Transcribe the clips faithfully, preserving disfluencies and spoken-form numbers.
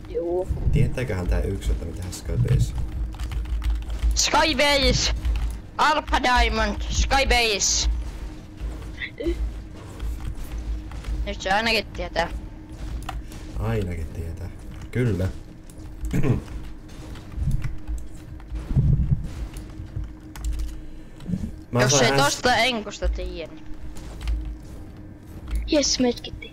Juu. Tietääköhän tää yksi, että me tehdään Skybase? Skybase! Alpha Diamond, Skybase! Nyt se ainakin tietää. Ainakin tietää. Kyllä. Mä Jos ei äs... tosta enkusta tiedä, niin... Jes, metkittiin.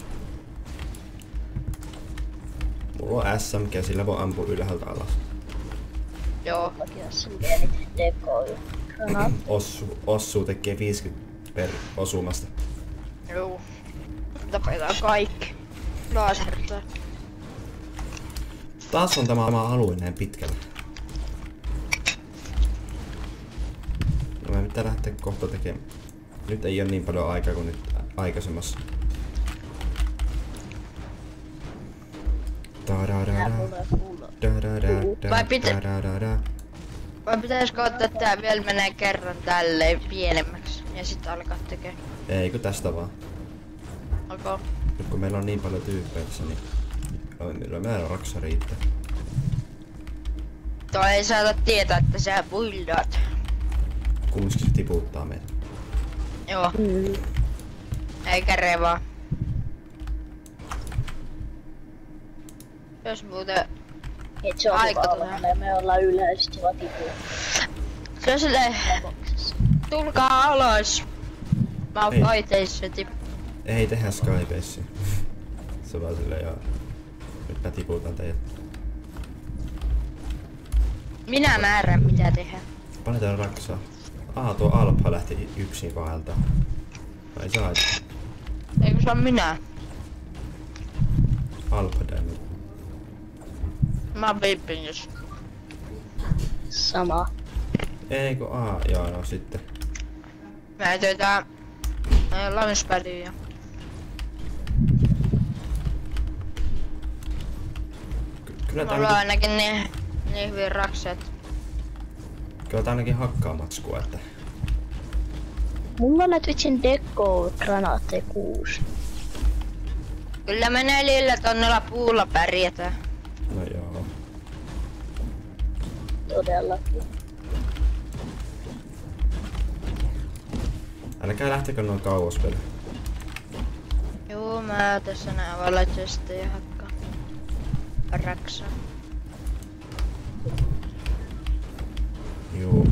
Mulla on S M G, sillä voi ampua ylhäältä alas. Joo. Lakiassa pieni dekoilu. Granaat. Ossu, Ossu tekee viisikymmentä per osumasta. Joo. Tapetaan kaikki. Laserta. Taas on tämä oma alue näin pitkällä. No mä pitää lähteä kohta tekemään. Nyt ei ole niin paljon aikaa kuin nyt aikaisemmassa. Vai pitä... Vai pitäisikö ottaa tää vielä menee kerran tälleen pienemmäksi ja sit alkaa tekee? Ei kun tästä vaan. Okay. Nyt kun meillä on niin paljon tyyppejä tässä, niin meillä määrä raksa riittää. Toi ei saata tietää, että sä buildaat. Kumminkin se tiputtaa meitä. Joo. Mm. Eikä revaa. Jos muuten... Et se on aika hyvä tulee. olla, me ollaan yleisesti vatipuja. Se on silleen... Tulkaa alas! Mä oon Ei. kaiteissa tip... Ei tehdä Skybasea. Se on vaan silleen joo. Nyt mä tiputan teidät. Minä määrän mitä tehdä. Paljon täällä raksaa. Aa, tuo Alpha lähti yksin vaelta. Ai saa. Eikö se on minä? Alpha Diamond. Mä oon Vipingus. Sama. Ei kun aa, joo no sitten. Mä ei töitä... Launchpadia. Ky- Kyllä tää Mulla on ainakin, ainakin niin, niin hyvin rakset. kyllä tää ainakin hakkaa matskua, että... Mulla on näitä vitsin deko-granaatteja kuusi. Kyllä me neljällä tonnella puulla pärjätään. No joo. Todellakin. Älkää lähtekö noin kauas vielä. Juu, mä tässä näen valitettavasti ja hakkaan. Raksaa. Juu.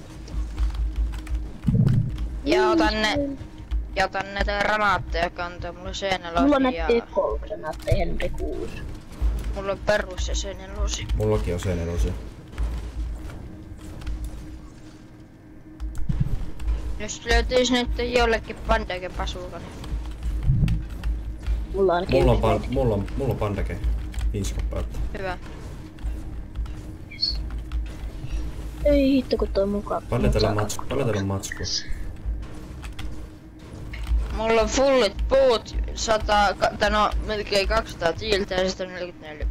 Ja otan ne... Ja otan näitä granaatteja kantaa, mulla on seinälosi Mulla on ja... näitä deko-granaatteja Henry kuusi. Mulla on perus ja seinälosi. Mullakin on sen elosia. Jos löytyis nyt jollekin pandake pasuuka, niin... Mulla on Mulla on, pan, mulla on, mulla on pandake. Viisi kappaletta. Hyvä. Ei hitto kun toi mukaan. Paljon täällä on matsku. Paljon täällä on matsku. Mulla on fullit puut, sata, tai no melkein kaksisataa tiiltä ja sitten neljäkymmentäneljä.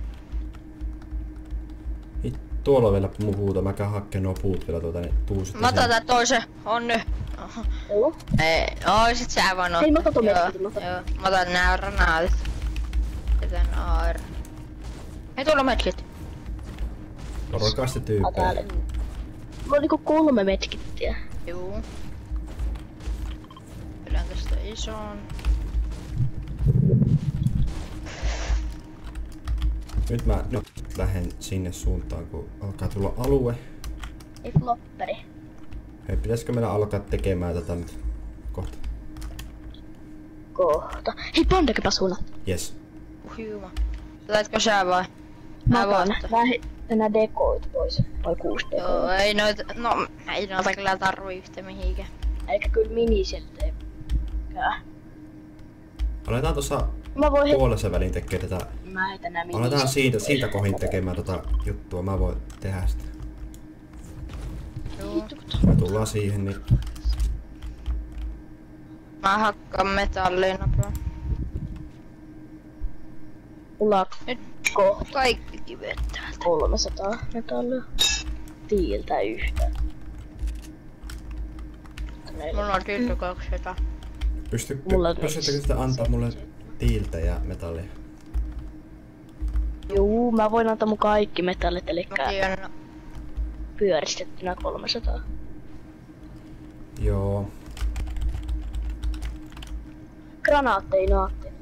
Hit, tuolla on vielä mun puuta. Mä käyn hakkeen nuo puut vielä tuota, niin tuu sitten Mä otan sen. tän toisen, on nyt. Oho. Joo. Ei, oo sit sä vaan Hei, mä ottaa. katon Joo, merkit, mä katon. joo. Mä otan nää granaatit. Ja tän A R. Hei, tuolla medkit. Rokasti Ah, tyyppejä. täällä. Mulla on niinku kolme medkittiä. Juu. Pidän tästä ison. Nyt mä nyt lähden sinne suuntaan, kun alkaa tulla alue. Ei flopperi. Hei, pitäisikö meidän alkaa tekemään tätä nyt kohta? Kohta. Hei, pandakepasuna. Jes. Huima. Otatko sä vai? Mä Mä otan. voitan. Mä heitän nää dekoit pois. Vai kuusi Joo, dekoit. ei noita, no ei noita kyllä tarvii yhtä mihinkään. Eikä kyllä mini sieltä teekään. Aletaan tuossa Mä voin heittää. puolessa välin tekemään tätä. Mä heitän nää mini Aletaan siitä, pois. siitä kohin tekemään tota juttua. Mä voin tehdä sitä. Joo. Me tullaan siihen, niin Mä hakkaan metallia nopea. Mulla on Nyt kohta kaikki kivet täältä. kolmesataa metallia. Tiiltä yhtä. Mulla on tyytty kaksisataa. pystytkö, Mulla on pystyttekö sitä antaa mulle tiiltä ja metallia? Juu, Juu, mä voin antaa mun kaikki metallit, eli Mäkin annan. pyöristettynä kolmesataa. Joo. Granaatteja, naatteja.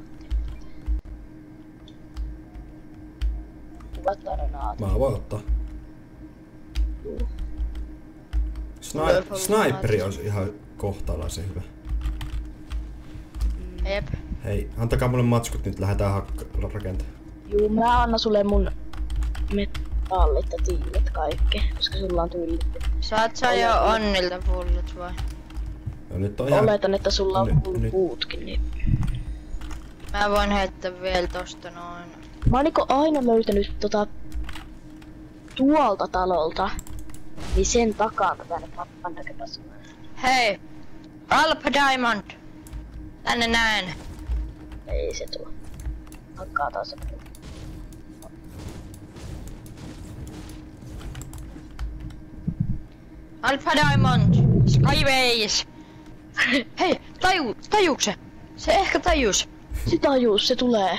Kuvattaa granaatit. Mä voin ottaa. Juu. Sni- sniperi olisi ihan kohtalaisen hyvä. Jep. Hei, antakaa mulle matskut, nyt lähdetään hakka- rakentamaan. Juu, mä annan sulle mun metallit ja tiilet kaikki, koska sulla on tyyli. Saat sä jo Onnilta pullut vai? No, nyt on ihan... Oletan, että sulla on Nyt- full nyt. puutkin, niin... Mä voin heittää vielä tosta noin. Mä oon niinku aina löytänyt tota... tuolta talolta, niin sen takana tänne pandakepasun. Hei! Alpha Diamond! Tänne näen. Ei se tuo. Hakkaa taas. Alpha Diamond! Skybase! Hei! Taju! Tajuuks se? Se ehkä tajus. Se tajuus, se tulee.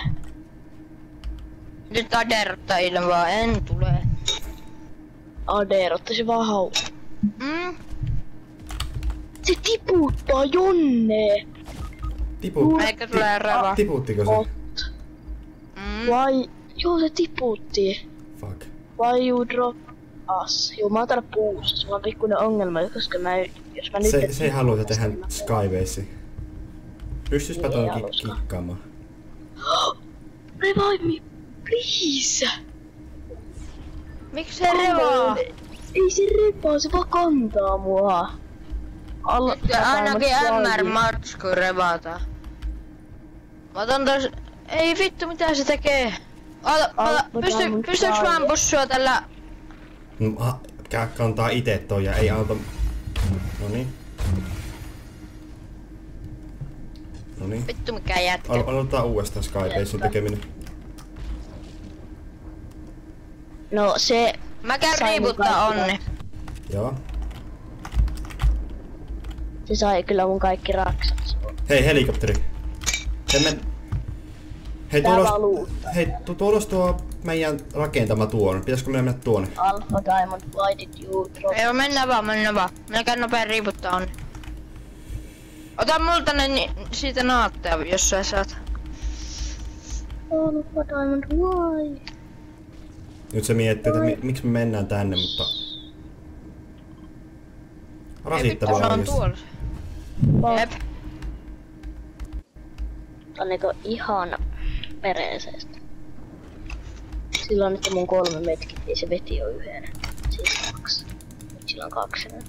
Nyt aderottaa ilmaa, en tule. Ader, otta se vaan hau. Mm? Se tiputtaa Jonne! Tiput... Eikä tulee rava. Tiputtiko se? Ot. Mm? Why? Joo, se tiputti. Fuck. Why you drop us? Joo, mä oon täällä puussa. Sulla on pikkuinen ongelma, koska mä, jos mä nyt... Se, se ei halua tehdä Skybase. Pystyispä Niin, tuon ei ki- haluskaan. kikkaamaan. Revive me, please! Miksi se revaa? Ei se revaa, se vaan kantaa mua. Alla, Nyt ainakin M R Matsku revata. Mä otan tos... Ei vittu, mitä se tekee? Ota, ota, Alpha pysty, Diamond pystyks mä Fire. ampua sua tällä... Mm, ah, Kää kantaa ite toi ja ei auta... Noniin. Noniin. Vittu mikä jätkä. Al- aloitetaan uudestaan Skybasein tekeminen. No se... Mä käyn Sai mun riiputtaa kaikki Onni. Joo. Se sai kyllä mun kaikki raksat. Hei, helikopteri. Hei, men... Hei, Tää tuolos... vaan luuttaa. Hei, tu- tuolos tuo meidän rakentama tuonne. Pitäisikö meidän mennä tuonne? Alpha Diamond, why did you drop? Joo, mennään vaan, mennään vaan. Mä käyn nopea riiputtaa Onni. Ota multa ne ni- siitä naatteja, jos sä saat. Alpha Diamond, why? Nyt se miettii, että mi- miksi me mennään tänne, mutta... Ei vittu, Rasittavaa se on oikeesti. tuolla. Jep. Tää on niinku ihan pereenseestä. Silloin nyt mun kolme metkittiä, se veti jo yhden. Siis kaksi. Nyt sillä on kaksi enää.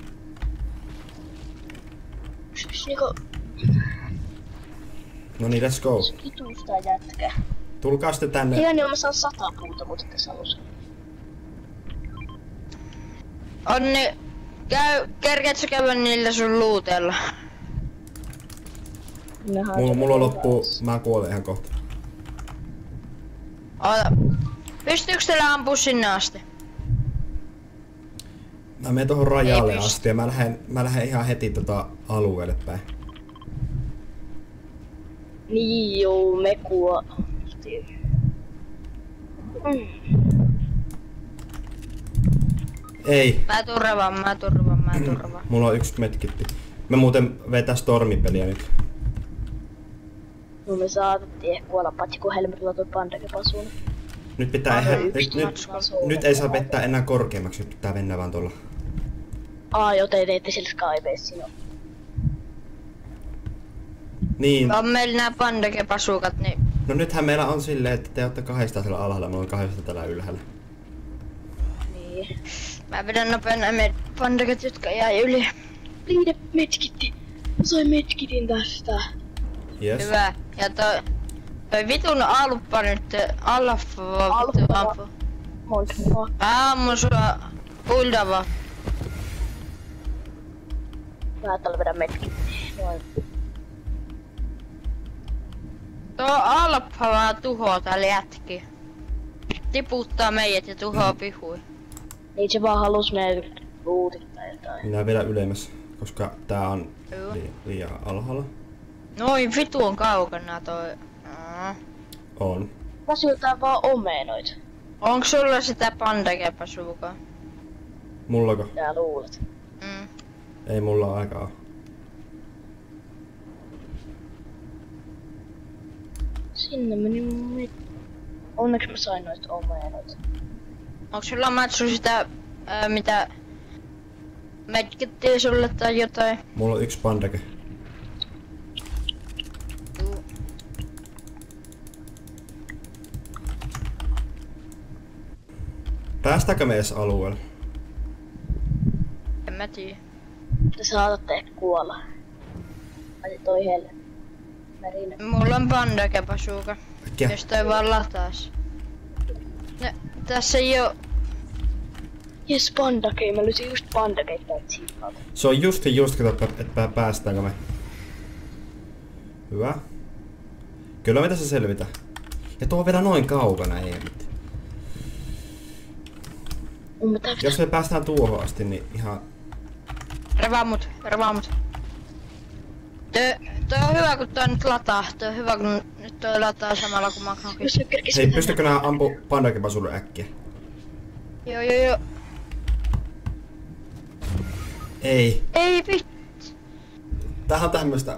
Siis niinku... No niin, let's go. Vituus tää jätkä. Tulkaa sitten tänne. Ihan niin mä saan sata puuta, mutta tässä alussa. Onni, käy, kerkeet sä käydä niillä sun luutella? Mulla, mulla loppuu, mä kuolen ihan kohta. Ota. Pystyykö teillä ampua sinne asti? Mä menen tohon rajalle Ei pysty. asti ja mä lähden, mä lähden ihan heti tota alueelle päin. Niin joo, me kuo... Mm. Ei, Mä turvaan, mä turvaan, mä turvaan. mulla on yksi medkitti. Me muuten vetää stormipeliä nyt. No me saatettiin ehkä kuolla patsi, kun Helmerilla toi pandakepasuun. Nyt pitää Ai, ihan, yksi nyt, nyt, matska on nyt ei saa vettää enää korkeammaksi, nyt pitää mennä vaan tuolla. Aa, jo te teitte sillä Skybasella. Niin, On meillä nää pandakepasukat, niin no nythän meillä on silleen, että te olette kahdestaan siellä alhaalla, mulla on kahdestaan täällä ylhäällä. Niin. mä vedän nopein nää med- pandaket, jotka jäi yli. Liide medkitti. Mä sain medkitin tästä. Yes. Hyvä. Ja toi, toi vitun alppa nyt, alfa vaan vittu Alpha. ampu. Monta mua. Mä ammun sua puldava. Mä täällä vedän medkitti. Noin. Tuo alppa vaan tuhoaa täällä jätki. Tiputtaa meidät ja tuhoaa pihui. Niin se vaan halus meidän luutit tai jotain. Minä vielä ylemmäs, koska tää on Joo. li- liian alhaalla. Noin vitu on kaukana toi. Mm. On. Mä syötään vaan omenoit. Onko sulla sitä pandakepäsuukaa? Mullako? Tää luulet. Mm. Ei mulla aikaa. Sinne meni mun mit... Onneksi mä sain noita omenot. Onko sulla Matsu sitä, ää, mitä metkittiin sulle tai jotain? Mulla on yksi pandake. Juu. Päästäänkö me edes alueelle? En mä tiedä. Te saatatte ehkä kuolla. Ai toi helle. Merinen. Mulla on pandakepäsuuka. Äkkiä. Jos toi vaan lataas. No, tässä ei oo... Jes, pandakei. Mä löysin just pandakeita täältä siikalta. Se on just just kato, että päästäänkö me. Hyvä. Kyllä me tässä selvitä. Ja tuo on vielä noin kaukana, ei mitään. Mun pitää Jos me päästään tuohon asti, niin ihan... Revaa mut, revaa mut. Tö, toi on hyvä kun toi nyt lataa. Toi on hyvä kun nyt toi lataa samalla kun mä hakin. Jos mä kerkisin Hei, tänne. pystykö nää ampu pandakepasulle äkkiä? Joo joo joo. Ei. Ei vittu. Tähän on tämmöstä...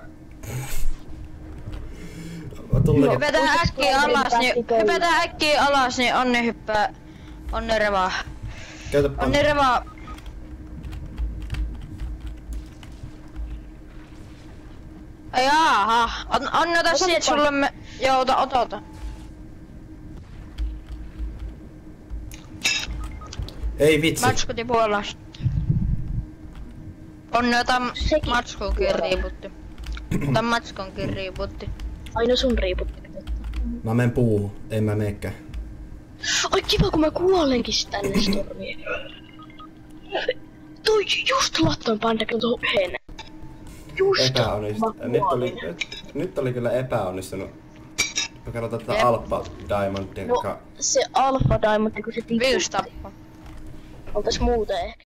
Tulee... Hypätään äkkiä alas, niin hypätään äkkiä alas, niin Onni hyppää. Onni revaa. Käytä Onni pandake. revaa. Jaaha. On, Onni ota siitä, sulla me... Joo, ota, ota, ota. Ei vitsi. Matsku tipuu alas. Onni ota Sekin matskunkin riiputti. Ota matskunkin riiputti. Aina sun riiputti. Mä menen puuhun. En mä meekään. Ai kiva kun mä kuolenkin tänne stormiin. Toi just lattoin pandakin tuohon heinä. Just Epäonnistunut. mä Nyt oli, kuolin. nyt oli kyllä epäonnistunut. Mä katsotaan tätä Jep. Alpha Diamondia, No joka... se Alpha Diamond kun se Vius tiputti. tappo. Oltais muuten ehkä.